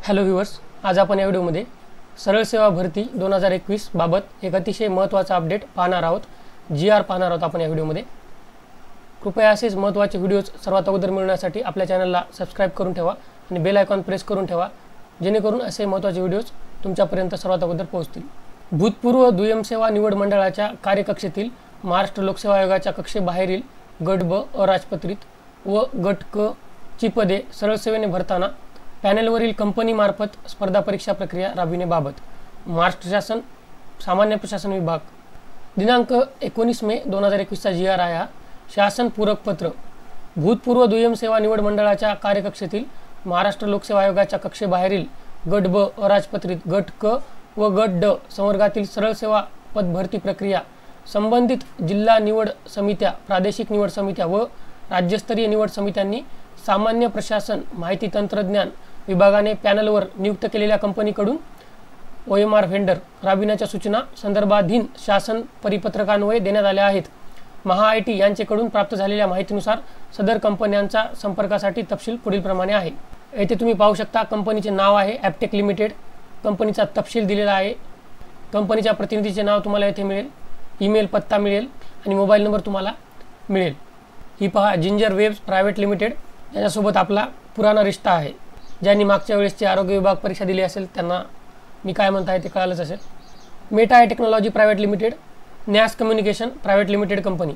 Hello viewers, आज आपण या व्हिडिओमध्ये सरळ सेवा भरती 2021 बाबत एक अतिशय महत्त्वाचा अपडेट पाहणार आहोत. GR पाहणार आहोत आपण या व्हिडिओमध्ये. कृपया असेच महत्त्वाचे व्हिडिओज सर्वात अगोदर मिळवण्यासाठी आपल्या चॅनलला सबस्क्राइब करून ठेवा आणि बेल आयकॉन प्रेस करून ठेवा, जेणेकरून असे महत्त्वाचे व्हिडिओज तुमच्यापर्यंत सर्वात अगोदर पोहोचतील. भूतपूर्व दुय्यम सेवा निवड मंडळाच्या कार्यकक्षेतील महाराष्ट्र लोकसेवा आयोगाच्या कक्षेबाहेरील गट ब अराजपत्रित व गट क ची पदे सरळ सेवेने भरताना पॅनलवरील कंपनीमार्फत स्पर्धा परीक्षा प्रक्रिया राबविण्याबाबत महाराष्ट्र शासन सामान्य प्रशासन विभाग दिनांक 19 मे 2021चा GR आहे. हा शासन पूरक पत्र भूतपूर्व दुय्यम सेवा निवड मंडळाच्या कार्यकक्षेतील महाराष्ट्र लोकसेवा आयोगाच्या कक्षेबाहेरील गट ब अराजपत्रित गट क व गट ड संवर्गातील सरळ सेवा पद भरती प्रक्रिया संबंधित जिल्हा निवड समित्या, प्रादेशिक निवड समित्या व राज्यस्तरीय निवड समित्यांनी सामान्य प्रशासन माहिती तंत्रज्ञान विभागाने पॅनलवर नियुक्त केलेल्या कंपनीकडून OMR व्हेंडर राबविण्याच्या सूचना संदर्भाधीन शासन परिपत्रकान्वये देण्यात आल्या आहेत. महा-IT यांच्याकडून प्राप्त झालेल्या माहितीनुसार सदर कंपन्यांचा संपर्कासाठी तपशील पुढील प्रमाणे आहे. येथे तुम्ही पाहू शकता कंपनीचे नाव आहे ॲपटेक लिमिटेड. कंपनीचा तपशील दिलेला आहे. कंपनीच्या प्रतिनिधीचे नाव तुम्हाला येथे मिळेल, ईमेल पत्ता मिळेल आणि मोबाईल नंबर तुम्हाला मिळेल. ही पहा जिंजर वेब्स प्रायव्हेट लिमिटेड, याच्यासोबत आपला पुराणा रिश्ता आहे. ज्यांनी मागच्या वेळेसची आरोग्य विभाग परीक्षा दिली असेल त्यांना मी काय म्हणत आहे ते कळालंच असेल. Meta technology private limited, Nyas communication private limited company.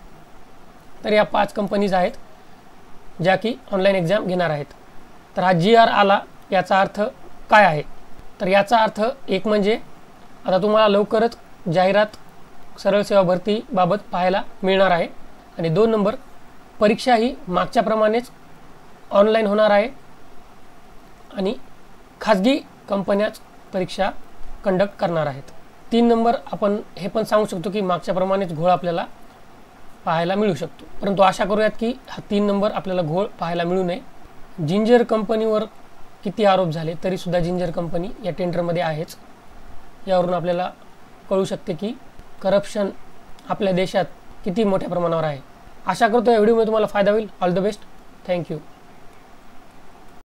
तर या 5 कंपनीज आहेत ज्या की ऑनलाईन एक्झाम घेणार आहेत. तर हा GR आला, याचा अर्थ काय आहे? तर याचा अर्थ एक म्हणजे आता तुम्हाला लवकरच जाहिरात सरळ सेवा भरतीबाबत पाहायला मिळणार आहे. आणि 2 नंबर, परीक्षा ही मागच्याप्रमाणेच ऑनलाईन होणार आहे आणि खाजगी कंपन्याच परीक्षा कंडक्ट करणार आहेत. 3 नंबर, आपण हे पण सांगू शकतो की मागच्याप्रमाणेच घोळ आपल्याला पाहायला मिळू शकतो, परंतु आशा करूयात की हा 3 नंबर आपल्याला घोळ पाहायला मिळू नये. जिंजर कंपनीवर किती आरोप झाले तरीसुद्धा जिंजर कंपनी या टेंडरमध्ये आहेच. यावरून आपल्याला कळू शकते की करप्शन आपल्या देशात किती मोठ्या प्रमाणावर आहे. आशा करतो या व्हिडिओमध्ये तुम्हाला फायदा होईल. All the best. थँक्यू.